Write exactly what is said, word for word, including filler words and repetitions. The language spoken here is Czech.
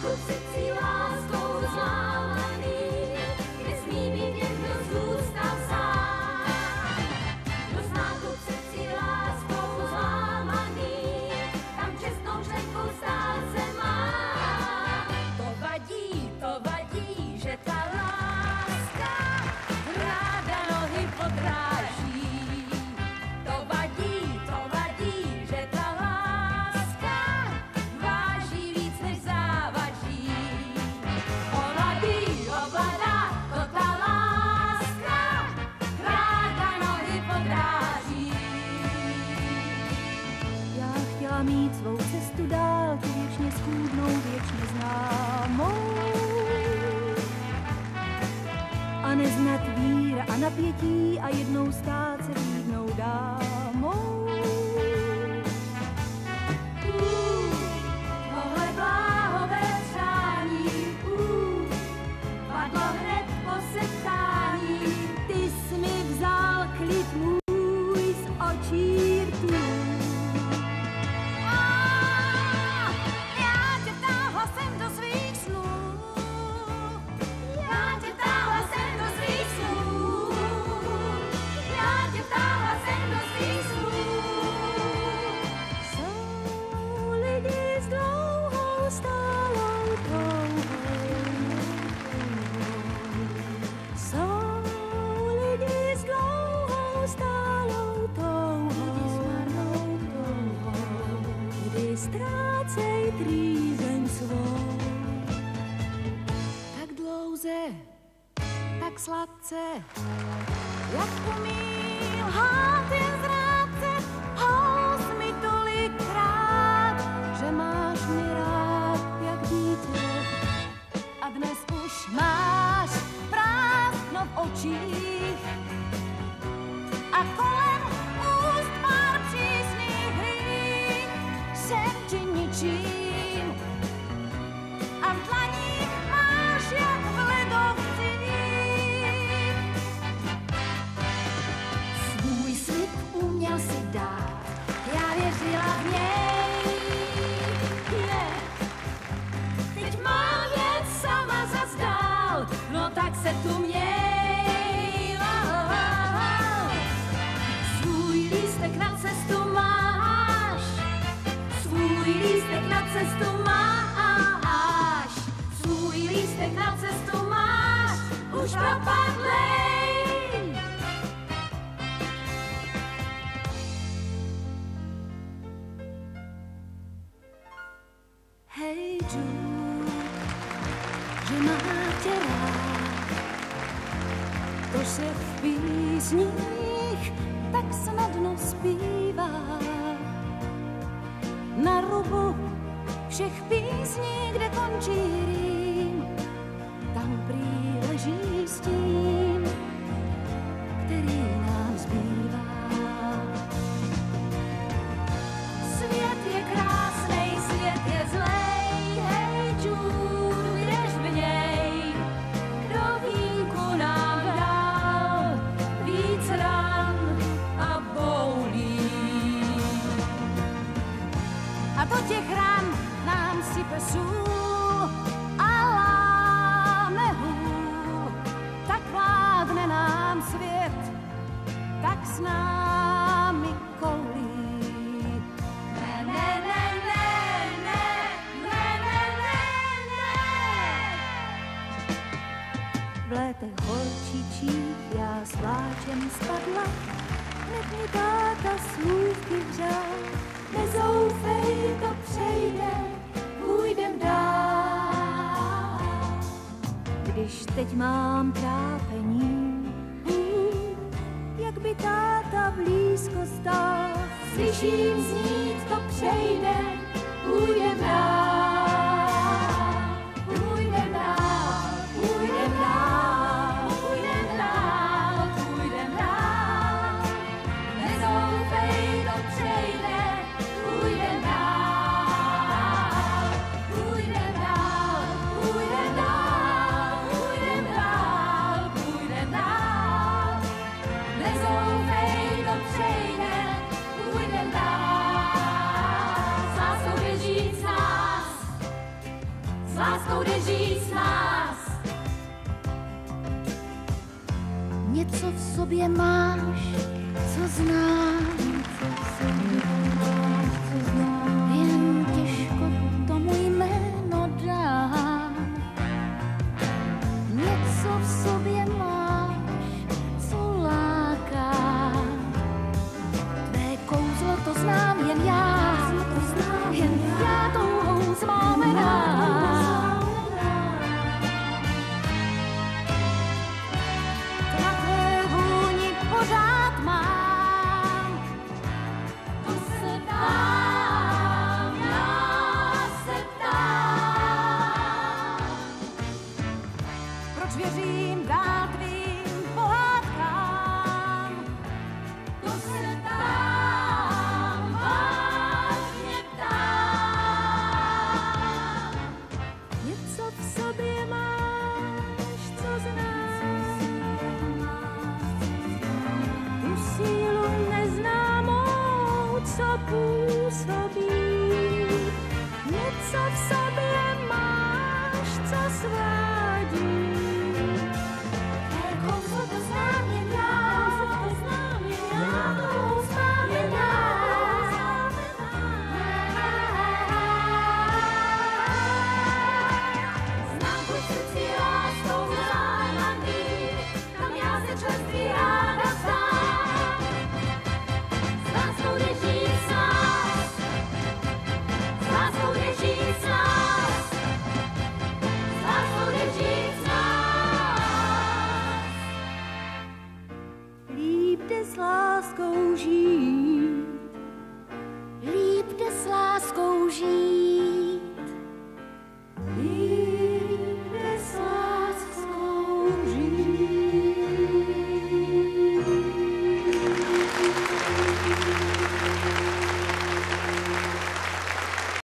Mít svou cestu dál, tu věčně schůdnou, věčně známou. A neznat víra a napětí a jednou stát se vlídnou dámou. Uh, tohle bláhové přání, uh, padlo hned po setkání. Ty jsi mi vzal klid můj z očí rtů. Ztrácej trýzeň svou. Tak dlouze, tak sladce, jak umí lhát jen zrádce, hous mi tolikrát, že máš mě rád jak dítě. A dnes už máš prázdno v očích a kolem úst pár přísných hlík. Jsem ti ničím a v dlaních máš jak v ledovcích. Svůj slib uměl si dát, já věřila v něj. Yeah. Teď mám jet sama zas dál, no tak se tu měj. Oh, oh, oh. Svůj lístek na cestu máš, svůj lístek na cestu máš, svůj lístek na cestu máš, už propadlej. Hej Jude, že má tě rád, to se v písních tak snadno zpívá. Na rubu všech písní, kde končí rým, tam prý leží stín, který nám zbývá. Svět je krásnej, svět je zlej, hej Jude, kdež v něj, kdo vínku nám dal víc ran a boulí. A do těch ran nám sype sůl a láme hůl. Tak vládne nám svět, tak s námi kolí. Ne, ne, ne, ne, ne, ne, ne, ne, ne. V létech holčičích já s pláčem spadla, hned mi táta slůvky vřel. Nezoufej, to přejde, půjdem dál. Když teď mám trápení, hmm, jak by táta blízko stál. Slyším znít, to přejde, půjdem dál. Půjdem dál, půjdem dál, půjdem dál, půjdem dál. Nezoufej, to přejde, půjdem dál, půjdem dál, půjdem dál, půjdem dál, půjdem dál. Nezoufej, to přejde, půjdem dál. vyříct nás. Něco v sobě máš, co znám.